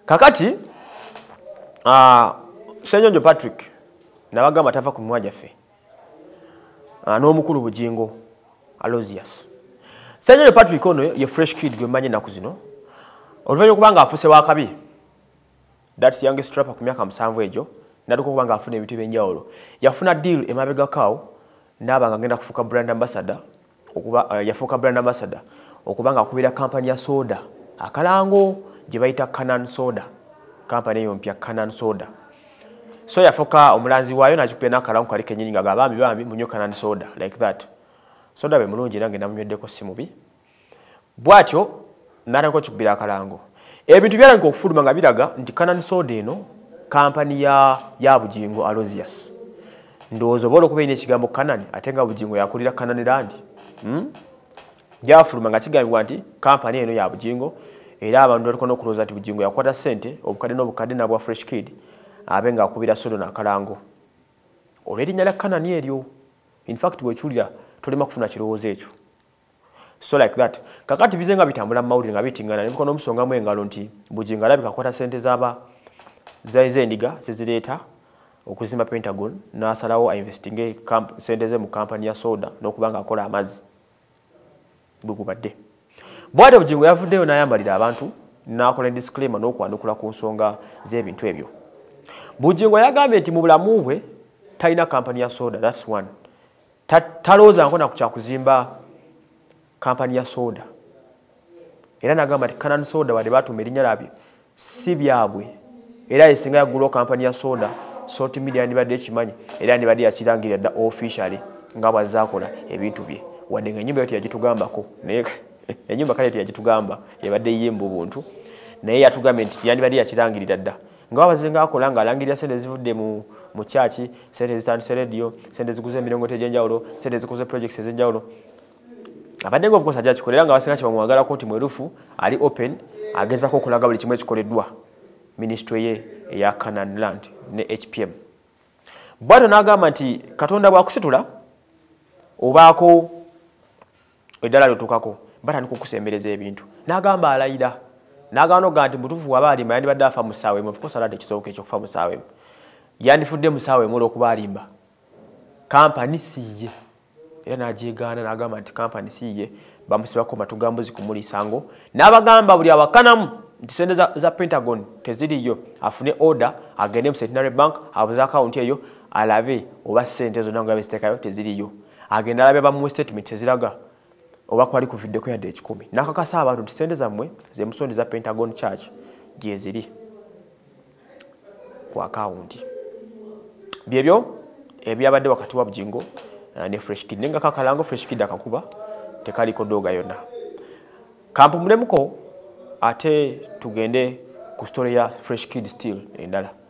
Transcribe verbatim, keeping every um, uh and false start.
kakati uh, Ssenyonjo Patrick nabagamba tava ku mimwa gyaffe uh, n'omukulu Bugingo Aloysius. Ssenyonjo Patrick ono ye fresh kid gwe mmanyi ennaku zino oluvannyuma okubanga afuuse wakabi that's youngest rapper ku myaka musanvu egyo natuka okubanga afuna ebintu ebyenjawulo yafuna deal emabegakawo n'abanga agenda kufuuka brand ambassador okuba uh, yafuuka brand ambassador okubanga akubira kampani ya soda akalango gye bayita Canaan Soda kampani eyo mpya Canaan Soda so yafuuka omulanzi waayo n'akikubira n'akalango kali kennyini nga gabambi bambi munywe Canaan Soda like that soda be mulungi nange namunyweddeko si mubi bw'atyo n'atandika okikubira akalango ebintu byalabika okufuluma nga biraga nti Canaan Soda eno kampani ya ya Bugingo Aloysius ndowooza oba olwokuba erina ekigambo Canaan ate nga Bugingo yakulira Canaan Land hmm? Gyafuluma nga kigambibwa nti kampani eno ya Bugingo era abantu baliko n'okulowooza nti Bugingo yakwata ssente obukadde n'obukadde nabwa fresh kid abe nga akubira soda n'akalango olw'erinnya lya Canaan eryo in fact bwekiwulira tolema kufuna kirowoozo ekyo so like that kakati bize nga bitambula mu mawulire nga bitingana ne bikono omusongamu engalo nti Bugingo alabika akwata ssente z'aba z'endiga zezireeta okuzimba Pentagon n'asalawo ainvestinge ssente ze mu kampani ya soda n'okubanga akola amazzi bwegubadde bw'atyo Bugingo yavuddeyo n'ayambalira abantu n'akola disclaimer n'okwanukula ku nsonga z'ebintu ebyo. Bugingo yagambye nti mu bulamu bwe talina kampani ya soda that's one talowooza nkona ku kyakuzimba kampani ya soda era n'agamba nti Canaan Soda wadde baatuuma erinnya labyo si byabwe era esinga yaggulawo kampani ya soda Salt Media yandibadde ekimanyi era yandibadde yakirangirira dda officially nga bw'azaakola ebintu bye wadde nga ennyumba yo teyagitugambako naye ennyumba kale teyagitugamba ebadde yiyemba obuntu naye yatugambye nti yandibadde yakirangirira dda nga wabaze ng'akola ng'alangirira ssente zivudde mu mu kyaki ssente zitandise rediyo ssente zikuze emirongooti egy'enjawulo ssente zikuze projects ez'enjawulo abadde nga ofukosa gyakikola nga abasinga kyebamuwagalako nti mwerufu ali open agezako okulaga buli kimu ekikoleddwa ministry ye eya Canaan Land ne H P M bw'atyo n'agamba nti Katonda bw'akusitula obaako eddala lyotuukako batandika okusembereza ebintu n'agamba alayira n'agamba noga nti mutuufu waba alimba yandibadde afa mu ssaawa emu ofukosa ladde ekisooka ekyokufa mu ssaawa emu yandifudde mu ssaawa emu olw'okuba alimba kampani siye era n'agyegaana n'agamba nti kampani siye bamusibako matugambuzi kumuliisango n'abagamba buli awakanamu nti ssente za, za Pentagon teziriyo afune order agende mu Centenary Bank abuze akawunti eyo alabe oba ssente zonna nga beziteekayo teziriyo agenda alabe bamuwe statement teziraga oba kwali kuviddeko yadde ekikumi n'akakasa abantu nti ssente zammwe zemusonde za Pentagon Church gye ziri ku akawunti byebyo ebyabadde wakati wa Bugingo uh, ne fresh kid nenga kakalango fresh kid akakuba tekaliko doga yonna kampu mulemuko ate tugende ku story ya fresh kid still endala